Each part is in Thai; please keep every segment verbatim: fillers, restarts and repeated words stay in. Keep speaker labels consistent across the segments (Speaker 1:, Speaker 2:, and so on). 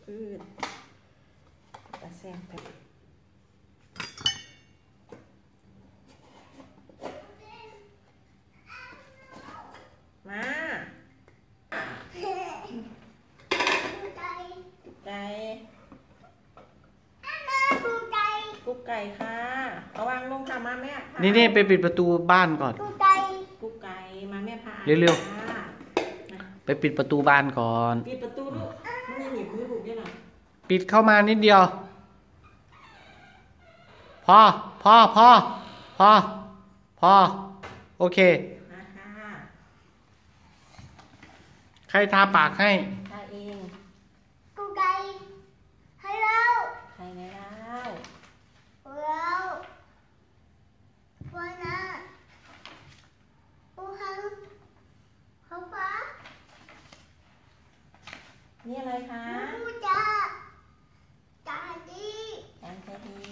Speaker 1: อืดตาแซ่บไปมาไก่กุ๊กไก่ค่ะเอาวางลงค่ะมาแม่
Speaker 2: นี่นี่ไปปิดประตูบ้านก่อน
Speaker 1: กุ๊กไก่กุ๊กไก่มาแม่พา
Speaker 2: เร็วๆไปปิดประตูบ้านก่อน
Speaker 1: ปิดประตูลูกมันยังหนีบมือบุกยังไง
Speaker 2: ปิดเข้ามานิดเดียวพอพอพอพอพอโอเคใครทาปากให้
Speaker 1: ทาเอง
Speaker 3: กุ๊กไก่ให้เรา
Speaker 1: ใครไงเรา
Speaker 3: เราวันน่ะปูหังเขาฟ้า
Speaker 1: นี่อะไรคะ
Speaker 3: ปูจ่าจ่าดี
Speaker 1: จานจะดี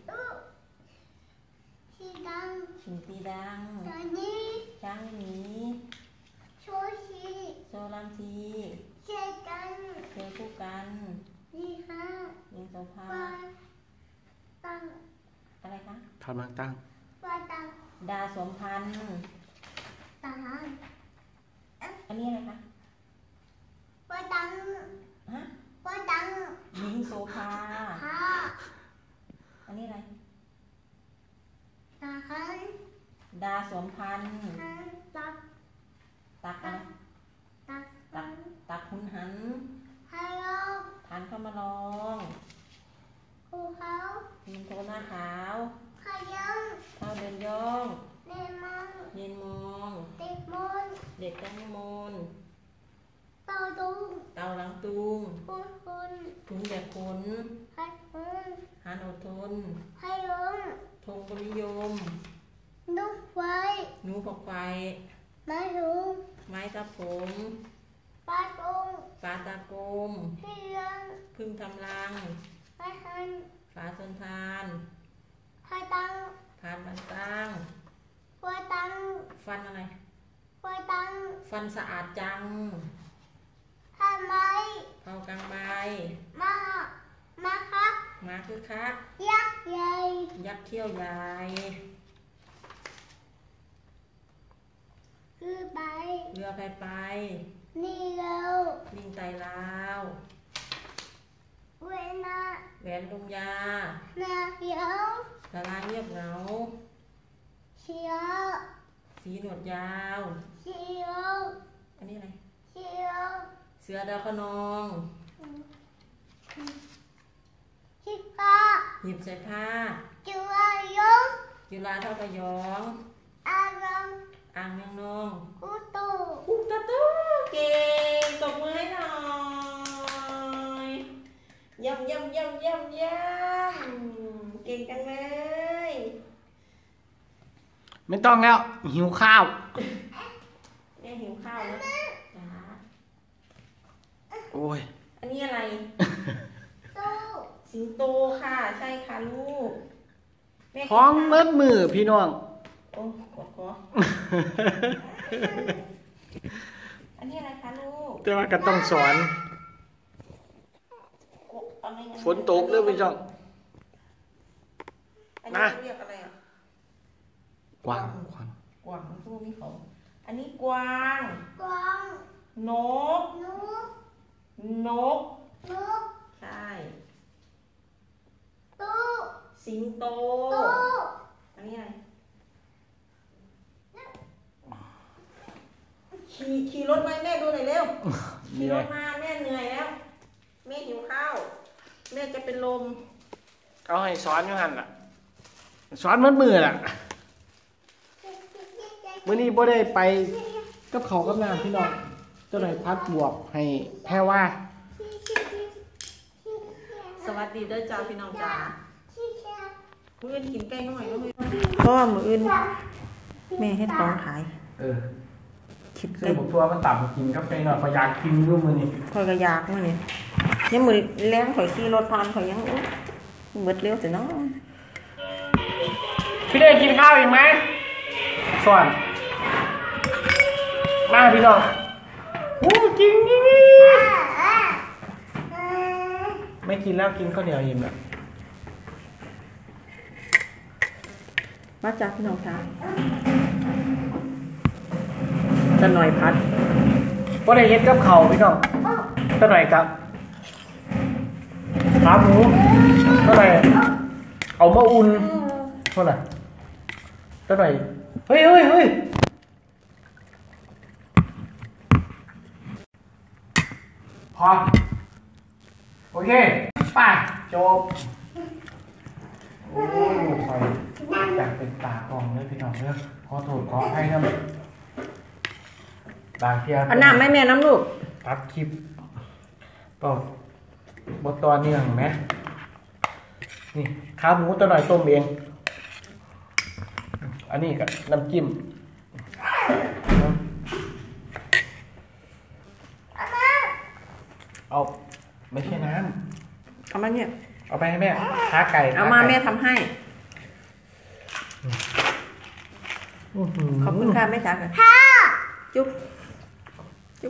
Speaker 3: ชีดัง
Speaker 1: ชิมตีดัง
Speaker 3: จานี้
Speaker 1: จ้างหนี
Speaker 3: โชชี
Speaker 1: โซลัมที
Speaker 3: เชื่อกัน
Speaker 1: เชื่อคู่กัน
Speaker 3: นี่ฮะ
Speaker 1: ยิงโซฟา
Speaker 3: ตั้ง
Speaker 1: อะไรคะ
Speaker 2: ทำมาตั้ง
Speaker 3: ว่าตั้ง
Speaker 1: ดาสมพันธ์
Speaker 3: ตั้ง
Speaker 1: อันนี้อะไรคะ
Speaker 3: ว่าตั้ง
Speaker 1: ฮะ
Speaker 3: ว่าตั้ง
Speaker 1: ยิงโซฟา
Speaker 3: ฮะ
Speaker 1: อันนี้อะไร
Speaker 3: ตั้งฮัน
Speaker 1: ดาสมพันธ์
Speaker 3: ตัก
Speaker 1: ตักอะไร
Speaker 3: ตัก
Speaker 1: ตักตักหุนหัน
Speaker 3: ฮัลโหล
Speaker 1: ทานเข้ามาลอง
Speaker 3: ภูเขา
Speaker 1: ยิงโทหน้าขาว
Speaker 3: ขยัน
Speaker 1: เข้าเดินย่อง
Speaker 3: เนมอง
Speaker 1: เย็นมอง
Speaker 3: เด็กมน
Speaker 1: เด็กตั้งมน
Speaker 3: เต่าตุง
Speaker 1: เต่าหลังตุง
Speaker 3: คุณคุณ
Speaker 1: ถุงแบกขน
Speaker 3: ให้คุณ
Speaker 1: หานอดทน
Speaker 3: ให้ลง
Speaker 1: ธงบริยม
Speaker 3: นุกไฟ
Speaker 1: หนูปอกไฟ
Speaker 3: ไม้ลุง
Speaker 1: ไม้ตาผม
Speaker 3: ปลาตุง
Speaker 1: ปลาตากลม
Speaker 3: พี่ยัง
Speaker 1: พึ่งทำรัง
Speaker 3: ไม้หัน
Speaker 1: ฝาชนทาน
Speaker 3: ไข่ตัง
Speaker 1: ผานบันตั้ง
Speaker 3: หัวตัง
Speaker 1: ฟันอะไร
Speaker 3: หัวตัง
Speaker 1: ฟันสะอาดจัง
Speaker 3: ข้าไม้
Speaker 1: เผากลางใบ
Speaker 3: มามาครับ
Speaker 1: มาคือคัก
Speaker 3: ยักษ์ใหญ่
Speaker 1: ยักษ์เขี้ยวใหญ่
Speaker 3: คือใบ
Speaker 1: เรือไปไป
Speaker 3: นี่เรา
Speaker 1: ลิงไตลาว
Speaker 3: เวนา
Speaker 1: แหวนลุงยา
Speaker 3: นาเขียว
Speaker 1: ละลายเงียบเหงา
Speaker 3: เขียว
Speaker 1: สีหนวดยาว
Speaker 3: เขียว
Speaker 1: อันนี้อะไร
Speaker 3: เขียว
Speaker 1: เสือดาวขนอง
Speaker 3: ชิฟ้า
Speaker 1: หยิบใส่ผ้า
Speaker 3: จุฬายง
Speaker 1: จุฬาเท่ากระยอง
Speaker 3: อารมณ์
Speaker 1: อ่างเมืองนอง
Speaker 3: อุตุ
Speaker 1: อุตตุเก่งตบมือให้หน่อยย่ำย่ำย่ำย่ำย่ำเก่งจังเลย
Speaker 2: ไม่ต้องแล้วหิวข้าว
Speaker 1: แม่หิวข้าวแล้วจ้า
Speaker 2: โอ้ย
Speaker 1: อันนี้อะไรสิงโตค่ะใช่ค่ะลูก
Speaker 2: ท้องเมื่อมือพี่น้อง
Speaker 1: โอ้ขอขออันนี้อะไรคะลูก
Speaker 2: แต่ว่าก็ต้องสอนฝนตกเริ่มพี่น้อง
Speaker 1: นะเรียกอะไรอ่ะ
Speaker 2: กวางกวาง
Speaker 1: กวางมันสู้มีเขาอันนี้กวาง
Speaker 3: กวาง
Speaker 1: นก
Speaker 3: นก
Speaker 1: นก
Speaker 3: นก
Speaker 1: ใช่
Speaker 3: ตู้
Speaker 1: สิงโต
Speaker 3: ตู้
Speaker 1: อันนี้อะไรขี่ขี่รถไปแม่ดูหน่อยเร็วขี่รถมาแม่เหนื่อยแล้วแม่หิวข้าวแม่จะเป็นลม
Speaker 2: เอาให้สอนอยู่หันล่ะสอนมัดมือล่ะมื้อนี้บ่ได้ไปกับเขากับน้ำพี่น้องเจ้าหน่อยพัดบวกให้แพ้ว่า
Speaker 1: สวัสดีเด้อจ้าพี่น้องจ้ามื้ออื่นกินไก่น้อยก็ไม่เพราะว่ามื้ออื่นแม่ให้ของขาย
Speaker 2: เออคิดซื้อบุกตัวมันต่ำกินกับไก่หน่อยพอยากกินรู้มื้อนี้
Speaker 1: ข่อยก็อยากมื้อนี้ยังมื้อแรงข่อยขี่รถผ่านข่อยยังเบิดเร็วแต่เนาะ
Speaker 2: พี่ได้กินข้าวอีกไหมส่วนมาพี่น้องโอ้จริงจริงไม่กินแล้วกินข้าวเหนียวอิ่มแล้ว
Speaker 1: มาจากพี่น้องคะจะหน่อยพัด
Speaker 2: ว่าได้เฮ็ดกับเขาพี่น้องจะหน่อยกับขาหมูเท่าไหร่เอามาอุ่นเท่าไหร่เท่าไหร่เฮ้ยเฮ้ยเฮ้ยพอโอเคไปจบโอ้ยคอยอยากเป็นตากล้องเลยพี่น้องเด้อขอโทษขอให้นะบางเทีย
Speaker 1: อันน้ำไม่แม่น้ำลูก
Speaker 2: ตัดคลิปเปล่าบทตัวนี้เห็นไหมนี่ขาหมูตัวหน่อยต้มเองอันนี้กับน้ำจิ้มเอาไม่ใช่น้ำ
Speaker 1: เอามาเนี่ย
Speaker 2: เอาไปให้แม่ขาไก่
Speaker 1: เอามาแม่ทำให้ขอบคุณค่ะแม่จ๋าค่ะจุ๊บจุ๊บ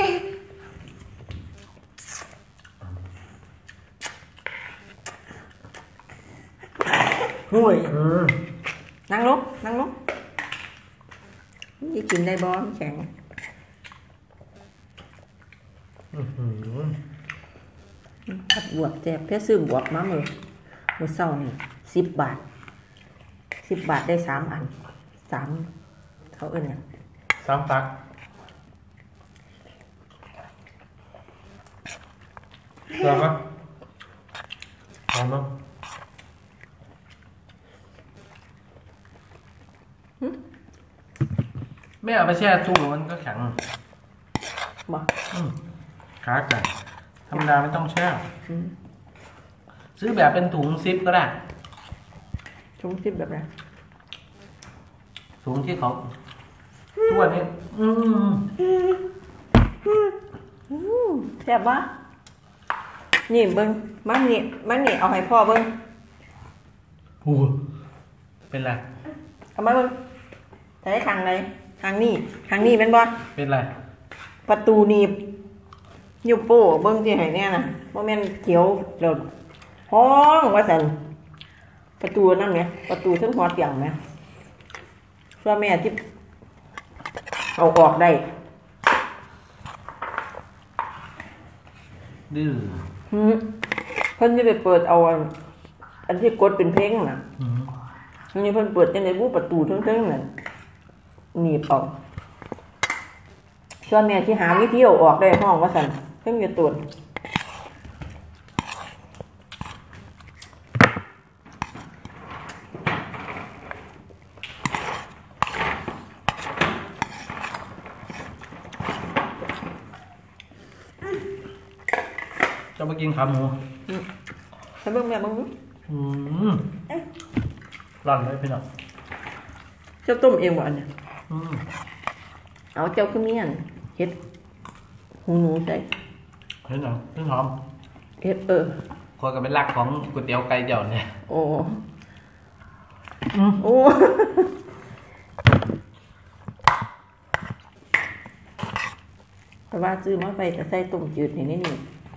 Speaker 1: ห่วยนั่งลงนั่งลงนี่กินได้บอมแข็งผัดบวบแจกเพื่อซื้อบวบมาเมื่อเมื่อเช้านี่สิบบาทสิบบาทได้สามอันสามเขาเอิ้นเนี่ย
Speaker 2: สามตักลองมั้ยลองมั้ยไม่เอาไปแช่ตู้มันก็แข็ง
Speaker 1: บ่
Speaker 2: ขาไก่ธรรมดาไม่ต้องแช่ซื้อแบบเป็นถุงซิปก็ได้
Speaker 1: ถุงซิปแบบไหน
Speaker 2: ถุงที่เขาตัวนี้อื
Speaker 1: มแซ่บปะนี่เบิ้งมันนี่มันนี่เอาให้พ่อเบิ้ง
Speaker 2: โอ้เป็นไร
Speaker 1: เอามาเบิ้งใช้ทางไหนทางนี้ทางนี้เป็นบ่
Speaker 2: เป็นไร
Speaker 1: ประตูหนีบยูโป้เบิ้งที่ไหนเนี่ยนะโมเมนต์เขียวเดือดห้องว่าสันประตูนั่นไงประตูทั้งหัวเตียงไหมช่วยแม่ที่เอาออกได้
Speaker 2: ดื้อ
Speaker 1: เพิ่นจะไปเปิดเอาอันที่กดเป็นเพลงน่ะอันนี้เพิ่นเปิดจังได๋บูประตูทั้งๆนั่นหนีบเอาช่วยแม่ที่หาวิธีเอาออกได้ห้องว่าซั่นเพิ่นจะตรวจ
Speaker 2: จะมากินขาหมู
Speaker 1: ให้เบิ่งแม่เบิ่ง
Speaker 2: อืมร้อนเลยพี่น้อง
Speaker 1: เจ้าต้มเองบ่อันเนี่ยเอาเจ้าคือเมียนเฮ็ดหูหนูใส่
Speaker 2: เฮ็ดหยังเฮ็ดหอม
Speaker 1: เฮ็ดเออ
Speaker 2: คอยก็เป็นหลักของก๋วยเตี๋ยวไก่เจ้าเนี่ย
Speaker 1: โอ้โอ้แต่ว่าซื้อมาไปก็ใส่ต้มจืดนี่นี่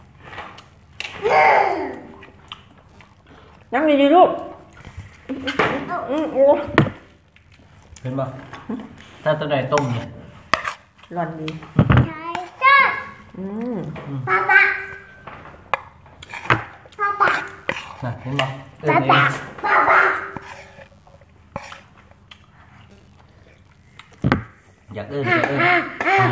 Speaker 1: นั่งดีๆลูกอืมโอ้
Speaker 2: เห็นป่ะถ้าตัวใดต้มเนี่ย
Speaker 1: ร้อนดี
Speaker 3: ใช่จ้ะ
Speaker 1: อืม
Speaker 3: ป๊าป๊าป๊าป๊า
Speaker 2: น่ะเห็นป่ะ
Speaker 3: ป๊าป๊าป๊าป๊า
Speaker 2: อยากเอิ้นอยากเอิ้น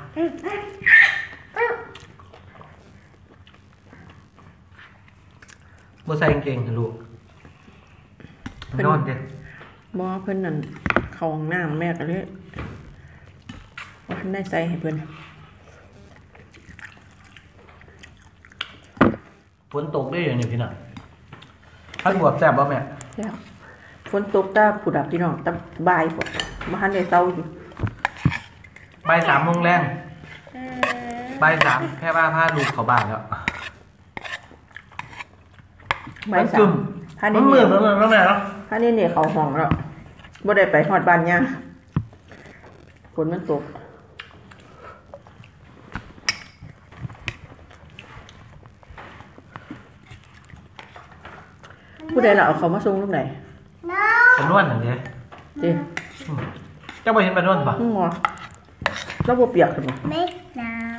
Speaker 2: บ่ใส่กางเกงเถอะลูกนอนเด้
Speaker 1: บ่เพิ่นนั่นเข้าห้องน้ำแม่ก็เลยว่าท่านได้ใส่ให้เพิ่น
Speaker 2: ฝนตกได้อยู่นี่พี่น้องพัดบวบแซ่บบ่แม่
Speaker 1: แซ่บฝนตกตาผู้ดับพี่น้องตะบ่ายพุ่นบ่ทันได้เซาอยู่
Speaker 2: บ่ายสามโมงแรงบ่ายสามแค่ว่าพาลูกเข้าบ้านแล้ว
Speaker 1: บ่ายสามพานี่
Speaker 2: มื้อมื้อแล้วแม่เนาะ
Speaker 1: พานี่เนี่ยเข้าห้องแล้วบ่ได้ไปฮอดบ้านย่าฝนมันตกผู้ใดเราเอาเขามาส่งลูกไหน
Speaker 3: no
Speaker 2: เป็นนวลอย่างเงี้ย
Speaker 1: ดิ
Speaker 2: เจ้าไปเห็นเป็นนวลปะ
Speaker 1: มึงงอแล้วบ่เปียกกันบ่
Speaker 3: make now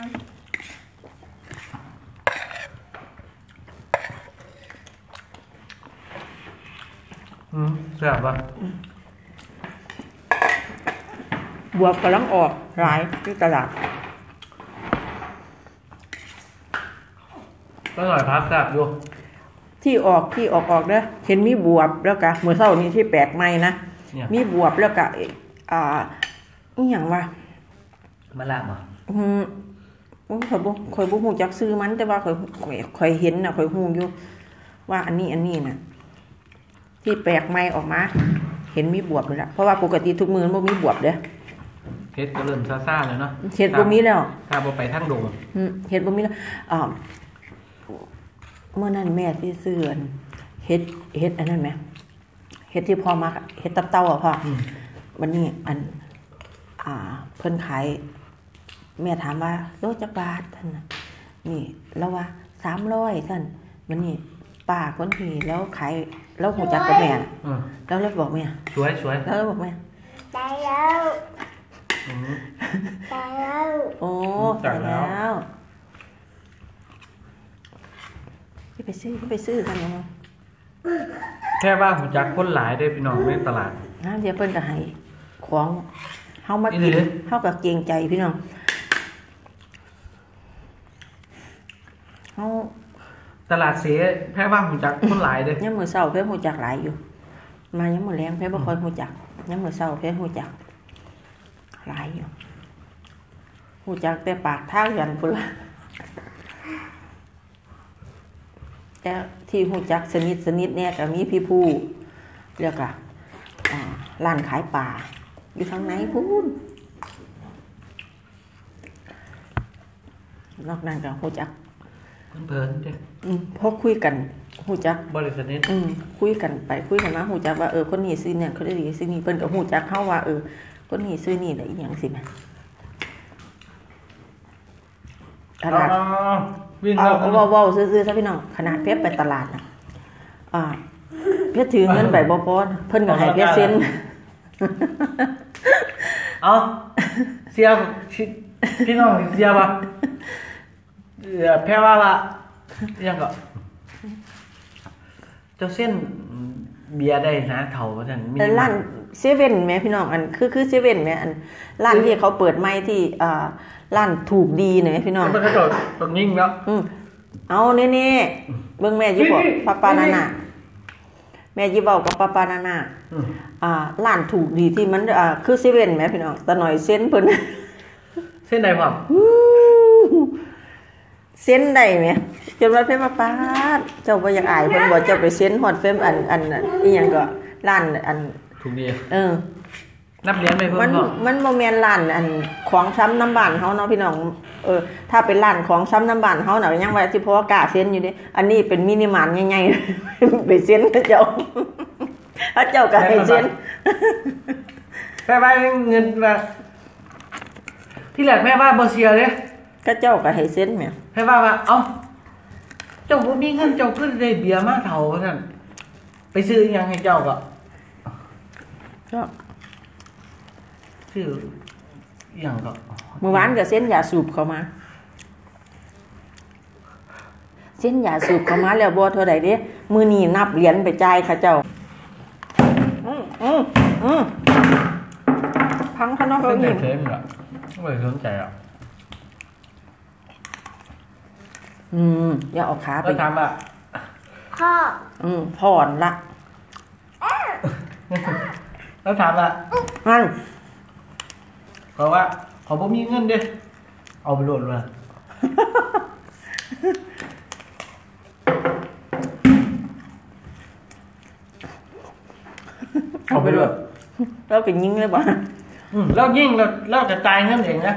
Speaker 2: อืมเสียบปะ
Speaker 1: บวบกำลังออกหลายที่ตลาด
Speaker 2: ก็หน่อยพักแซ่บอยู่
Speaker 1: ที่ออกที่ออกออกเด้อเห็นมีบวบแล้วก็มื้อเช้านี้ที่แปลกใหม่นะ
Speaker 2: เนี่ย
Speaker 1: มีบวบแล้วก็อ่าอีหยังวะ
Speaker 2: มะละบ่
Speaker 1: อืมข่อยบ่ข่อยบ่ฮู้จักชื่อมันแต่ว่าข่อยข่อยข่อยเห็นน่ะข่อยฮู้อยู่ว่าอันนี้อันนี้น่ะที่แปลกใหม่ออกมา เห็นมีบวบเลยล่ะเพราะว่าปกติทุกมื้อมันบ่มีบวบเด้อ
Speaker 2: เฮ็ดก็เริ่มซ่าๆเลยเนาะ
Speaker 1: เฮ็ดบ่มีแล้ว
Speaker 2: ถ้าบ่ไปทางดง
Speaker 1: อืมเฮ็ดบ่มีแล้วอ่าเมื่อนั้นแม่ที่ซื้ออันเฮ็ดเฮ็ดอันนั้นแหมเฮ็ดที่พ่อมักอะเฮ็ดตับเต้าอ่ะพ่อ
Speaker 2: อืม
Speaker 1: วันนี้อัน อ่า เพิ่นขายแม่ถามว่าโลจักบาทท่านน่ะนี่แล้วว่าสามร้อยท่านวันนี้ป้าคนที่แล้วขายแล้วหูจักกับแม่น่ะ
Speaker 2: อืม
Speaker 1: แล้วเลยบอกแม่
Speaker 2: สวยสวย
Speaker 1: แล้วเลยบอกแม่
Speaker 3: ได้แล้ว
Speaker 2: อืม
Speaker 3: ได้แล้ว
Speaker 1: โอ้
Speaker 2: จั
Speaker 1: ตาก ย
Speaker 2: แล้ว
Speaker 1: แล้วที่ไปซื้อที่ไปซื้อกันเนาะ
Speaker 2: แค่ว่าผมจักคนหลายได้พี่น้องในตลาด
Speaker 1: นะเดี๋ยวเพิ่นก็ให้ของเฮามา
Speaker 2: อี
Speaker 1: กิ
Speaker 2: หลี
Speaker 1: นเฮาก็เกรงใจพี่น้องเฮา
Speaker 2: ตลาดเสียแค่ว่าผมจักคนหลายเด้
Speaker 1: ยามมื้อเช้าเพิ่นฮู้จักหลายอยู่ มายามมื้อแลงเพิ่นบ่ค่อยฮู้จักยามมื้อเช้าเพิ่นฮู้จักหลายอยู่ฮู้จักแต่ปากทางกันพุ่นล่ะแต่ที่ฮู้จักสนิทสนิทเนี่ยก็มีพี่ผู้เรียกว่าอ่าร้านขายปลาอยู่ทางไหนพูนนอกนั้นก็ฮู้จัก
Speaker 2: เพิ่นๆเด้
Speaker 1: อืมพอคุยกันฮู้จัก
Speaker 2: บริษัทนี้
Speaker 1: อืมคุยกันไปคุยกันมาฮู้จักว่าเออคนนี้ซื้อเนี่ยคนนี้ซื้อนี่เพิ่นก็ฮู้จักเฮาว่าเออคนนี้ซื้อนี่ได้อีหยังสิแม่ขนาด
Speaker 2: อ๋อวิ่ง
Speaker 1: เอา
Speaker 2: แล้ว
Speaker 1: เว้าเว้าซื่อๆซะพี่น้องขนาดเพชรไปตลาดน่ะอ่าเพชรถือเงินไปบ่พอเพิ่นก็ให้เพชรเซ็น
Speaker 2: เอาเสียชิพี่น้องเสียป่ะเอ่อแพ้ว่าละยังก็เจ้าเส้นเบียร์ได้นะเท่าว่าซั่นมี
Speaker 1: แต่ร้านเซเว่นแม่พี่น้องอันคือคือเซเว่นแม่อันร้านที่เขาเปิดใหม่ที่อ่าร้านถูกดีเนี่ยพี่น้อง
Speaker 2: มันก็จอดตรงยิ่งแล้ว
Speaker 1: อืมเอาเน่ๆเบิ่งแม่ยิบบอก
Speaker 2: นี่
Speaker 1: ปาปานา
Speaker 2: นี่
Speaker 1: นาแม่ยิบบอกกับปาปานานา
Speaker 2: อืม
Speaker 1: อ่าร้านถูกดีที่มันอ่าคือเซเว่นแม่พี่น้องตะหน่อยเซ็นเพิ่น
Speaker 2: เส้นใดพร้อม
Speaker 1: เซ็นได้แหมจนว่าเพิ่นมาปาดเจ้าบ่อยากอายเพิ่นบ่เจ้าไปเซ็นฮอดเฟมอันอันอันอีหยังก็ร้านอัน
Speaker 2: ถูกดี
Speaker 1: เออ
Speaker 2: นับเหรียญไปเพิ่
Speaker 1: มั
Speaker 2: ม
Speaker 1: น
Speaker 2: พร้อม
Speaker 1: มันบ่แม่นร้านอันของช้ำน้ำบ้านเฮาเนาะพี่น้องเออถ้าเป็นร้านของช้ำน้ำบ้านเฮาน่ะยังว่าสิพอกล้าเซ็นอยู่เด้อันนี้เป็นมินิมาร์ทใหญ่ๆ ไปเซ็นเขาเจ้า เขาเจ้าก็ให้เซ็น
Speaker 2: แม่บ้านเงินมาที่แรกแม่บ้านบ่เสียเด้
Speaker 1: เขาเจ้าก็ให้เซ็นแหม
Speaker 2: แม่บ้านว่าเอ้าเจ้าบ่มีเงินเจ้าก็ได้เบียร์มาเท่าว่าซั่นไปซื้ออีหยังให้เจ้าก็
Speaker 1: ก็
Speaker 2: ซื้ออีหยังก็
Speaker 1: เมื่อวานก็เซ็นยาสูบเข้ามาเซ็นยาสูบเข้ามาแล้วบ่เท่าใดเด้มื้อนี้นับเหรียญไปจ่ายเขาเจ้าอืออืออือพังข้างนอก
Speaker 2: เส้
Speaker 1: เก้าน
Speaker 2: ไหน
Speaker 1: อี้
Speaker 2: เส้นอ่ะไม่สนใจอ่ะ
Speaker 1: อืมอย่าเอาขาไป
Speaker 2: แล้วถามว่า
Speaker 3: พ่อ
Speaker 1: อืมผ่อนละ
Speaker 2: แล้วถามว่า
Speaker 1: นั่น
Speaker 2: เขาว่าเขาบ่มีเงินเด้เอาไปโหลดมาเอาไปโหลด
Speaker 1: เราเป็นยิงเลยบ่
Speaker 2: อืมแล้วยิ่งเราเราจะจ่ายเงินเองนะ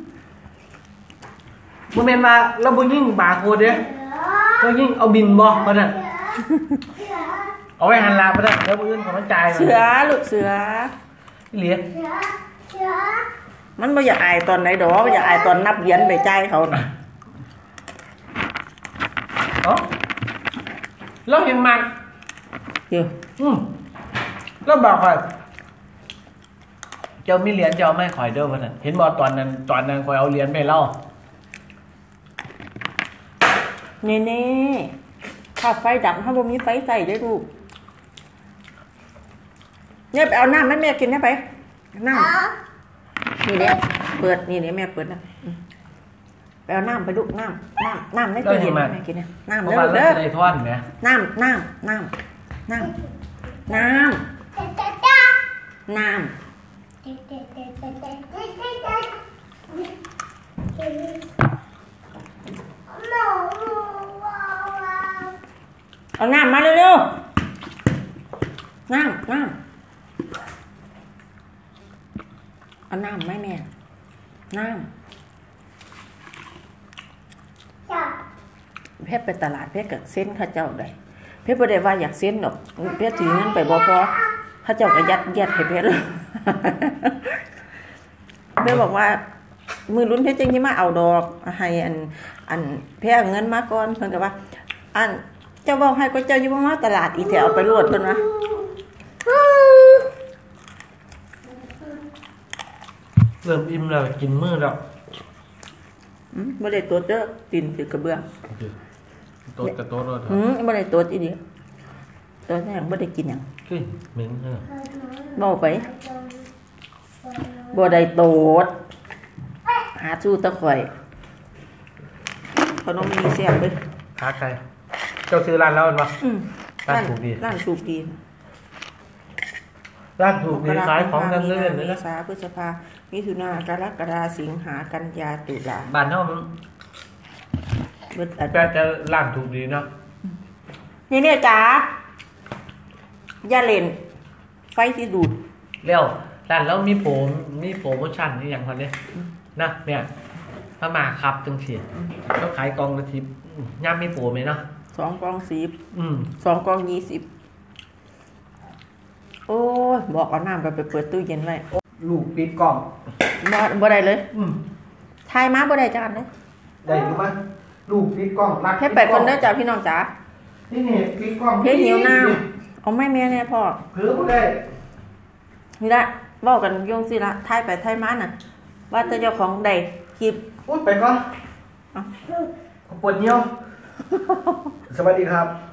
Speaker 2: บ่แม่นว่าเราบ่ยิ่งบาร์โค้ดเด้เรายิ่งเอาบินบ่มานั่นเอาไว้หันหลาไปนั่นแล้วมื้ออื่นเขามาจ่าย
Speaker 1: เสือลูกเสือ
Speaker 2: เหลีย
Speaker 3: เสือเสือ
Speaker 1: มันบ่อยากอายตอนไหนดอกอยากอายตอนนับเหรียญไปจ่ายเขาน่ะ
Speaker 2: เอ้าเราเห็นมัก
Speaker 1: เดี๋ยว
Speaker 2: อืมแล้วบอกข่อยเจ้ามีเหรียญเจ้าไม่ข่อยเด้อวันนั้นเห็นบอกตอนนั้นตอนนั้นข่อยเอาเหรียญไปเล่า
Speaker 1: เน่เน่ถ้าไฟดับถ้าบ่มีไฟใส่ได้ลูกเนี่ยไปเอาน้ำให้แม่กินได้ไปน้ำนี่เด้เปิดนี่เด้แม่เปิดนะไปเอาน้ำไปลูกน้ำน้ำน้ำในตู้เย็นแม่กินเนี่ยน้ำ
Speaker 2: เพราะ
Speaker 1: เด้อ
Speaker 2: ว่าเรา
Speaker 1: เด้อ
Speaker 2: จะได้ท่อนไหม
Speaker 1: น้ำน้ำน้ำน้ำน้ำน้ำเอาน้ำมาเร็วๆน้ำน้ำเอาน้ำไหมแม่น้ำเพชรไปตลาดเพชรกับเส้นข้าเจ้าได้เพชรบ่ได้ว่าอยากเส้นหรอกเพชรถือเงินไปบ่พอข้าเจ้าก็ยัดเยียดให้เพชรเลยเพชรบอกว่ามือลุ้นเพชรจริงที่มาเอาดอกให้อันอันเพชรเอาเงินมาก่อนเพิ่นก็ว่าอันเจ้าบอกให้ก็เจ้าอยู่มาตลาดอีแถวเอาไปรวดเพิ่นว่า
Speaker 2: เริ่มอิ่มแล้วกินมื้อแล้ว
Speaker 1: อืมบ่ได้ตัวเด้อตีนถือกระเบื้อง
Speaker 2: โต๊ะกับโต๊ะรถ
Speaker 1: อืมบ่ได้ตัวอีนี่ตัวแห้งบ่ได้กินหยัง
Speaker 2: ขึ้นเหม็นเออ
Speaker 1: เว้าไปบ่ได้โตดหาสู้ตะข่อยขนมมีแซ่บเด้อ
Speaker 2: ขาไก่เจ้าซื้อร้านแล้วมั้ย
Speaker 1: อืม
Speaker 2: ร้านถูกดี
Speaker 1: ร้านถูกดี
Speaker 2: ร้านถูกดีขายของกันเรื่อยๆ
Speaker 1: เม
Speaker 2: เลยนะ
Speaker 1: ษาพฤษภามิถุนากรกฎาสิงหากันยาตุลา
Speaker 2: บ้านเฮามัน
Speaker 1: เบิดอัน
Speaker 2: แต่จะร้านถูกดีเนาะ
Speaker 1: นี่เนี่ยจ๋าอย่าเล่นไฟที่ดูด
Speaker 2: เร็วร้านแล้วมีโปรมีโปรโมชั่นนี่อย่างคนนี้นะเนี่ยถ้ามาครับจังซี่ก็ขายกล่องละสิบย่ามมีโปรไหมเนาะ
Speaker 1: สองกองสิบ
Speaker 2: อืม
Speaker 1: สองกองยี่สิบโอ้ยบอกเอาน้ำไปไปเปิดตู้เย็นไว้
Speaker 2: ลูกปิดกล่อง
Speaker 1: บ่บ่ได้เลย
Speaker 2: อืม
Speaker 1: ทายมาบ่ได้จานเลย
Speaker 2: ได้รู้มั้ยลูกปิดกล่องรัก
Speaker 1: แค่ไปคนเด้อจ้าพี่น้องจ๋า
Speaker 2: นี่นี่ปิดกล่อง
Speaker 1: เพียหิวน้ำเอาไม่แม่แน่พ่อ
Speaker 2: เผือบ่ได้
Speaker 1: นี่ละเว้ากันโยงสิละทายไปทายมาน่ะ ว่าแต่เจ้าของใดคลิป
Speaker 2: พูดไปก่อน
Speaker 1: เอ้า
Speaker 2: ปวดเหี่ยว สวัสดีครับ